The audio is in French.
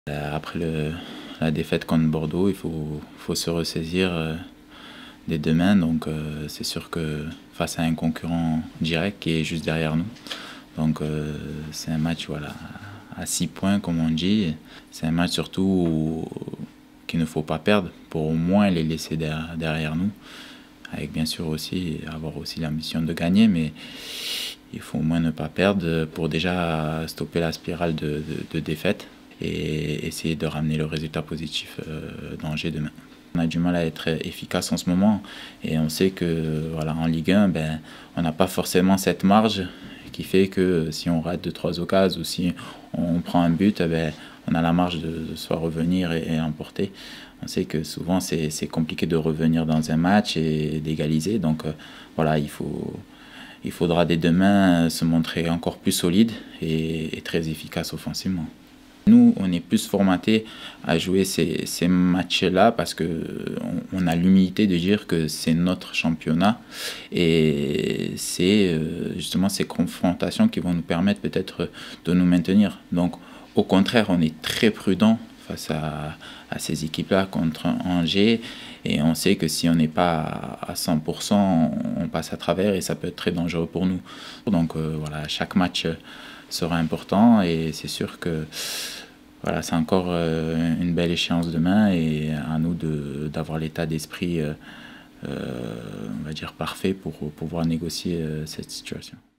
Après la défaite contre Bordeaux, il faut se ressaisir dès demain. Donc c'est sûr que face à un concurrent direct qui est juste derrière nous. Donc c'est un match voilà, à 6 points comme on dit. C'est un match surtout qu'il ne faut pas perdre pour au moins les laisser derrière nous. Avec bien sûr aussi avoir aussi l'ambition de gagner, mais il faut au moins ne pas perdre pour déjà stopper la spirale de défaite et essayer de ramener le résultat positif d'Angers demain. On a du mal à être efficace en ce moment et on sait que voilà, en Ligue 1, on n'a pas forcément cette marge qui fait que si on rate 2-3 occasions ou si on prend un but, on a la marge de soit revenir et emporter. On sait que souvent c'est compliqué de revenir dans un match et d'égaliser. Donc voilà, il faudra dès demain se montrer encore plus solide et très efficace offensivement. Nous, on est plus formaté à jouer ces matchs-là parce qu'on a l'humilité de dire que c'est notre championnat et c'est justement ces confrontations qui vont nous permettre peut-être de nous maintenir. Donc, au contraire, on est très prudent face à ces équipes-là contre Angers et on sait que si on n'est pas à 100%, on passe à travers et ça peut être très dangereux pour nous. Donc voilà, chaque match sera important et c'est sûr que voilà, c'est encore une belle échéance demain et à nous d'avoir l'état d'esprit on va dire parfait pour pouvoir négocier cette situation.